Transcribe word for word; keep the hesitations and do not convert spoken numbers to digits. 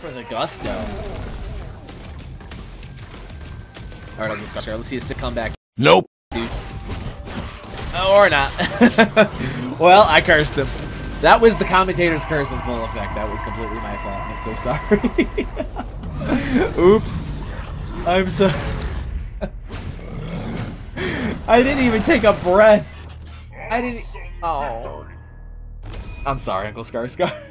For the gusto. Alright, Uncle Scar. Let's see a sick comeback. Nope. Dude. Oh, or not. Well, I cursed him. That was the commentator's curse in full effect. That was completely my fault. I'm so sorry. Oops. I'm so... I didn't even take a breath. I didn't... Oh. I'm sorry, Uncle Scar Scar.